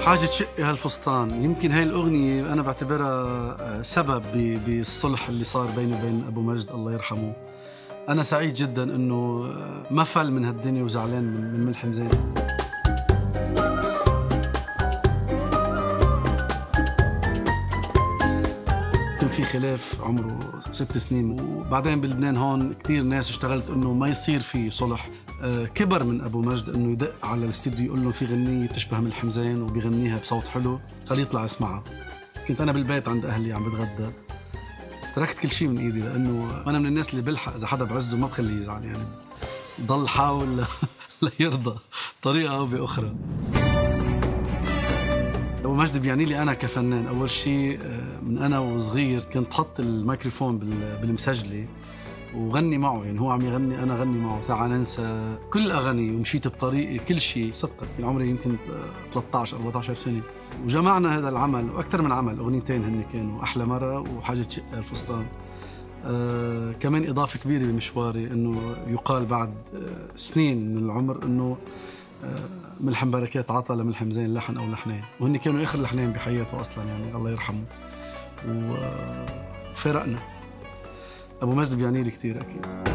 حاجة تشقي هالفستان. يمكن هاي الأغنية أنا بعتبرها سبب بالصلح اللي صار بيني وبين أبو مجد الله يرحمه. أنا سعيد جدا إنه ما فل من هالدنيا وزعلان من ملحم زين. كان في خلاف عمره 6 سنين، وبعدين بلبنان هون كتير ناس اشتغلت إنه ما يصير في صلح. كبر من أبو مجد إنه يدق على الاستديو يقول لهم في غنية بتشبه ملحم زين وبيغنيها بصوت حلو، خليه يطلع اسمعها. كنت أنا بالبيت عند أهلي عم بتغدى، تركت كل شيء من إيدي لأنه أنا من الناس اللي بلحق إذا حدا بعزه ما بخليه يزعل، يعني ضل حاول ليرضى بطريقة أو بأخرى. أبو مجد بيعني لي أنا كفنان. أول شيء من أنا وصغير كنت حط الميكروفون بالمسجلة وغني معه، يعني هو عم يغني أنا غني معه. ساعة ننسى كل الأغاني ومشيت بطريقي كل شيء صدقا. كان عمري يمكن 13 14 سنة، وجمعنا هذا العمل وأكثر من عمل. أغنيتين هن كانوا أحلى مرة وحاجة تشق الفستان. كمان إضافة كبيرة بمشواري إنه يقال بعد سنين من العمر إنه ملحم بركات عطى لملحم زين لحن أو لحنين، وهن كانوا آخر لحنين بحياته أصلا، يعني الله يرحمه. وفارقنا. أبو مجد بيعني لي كثير أكيد.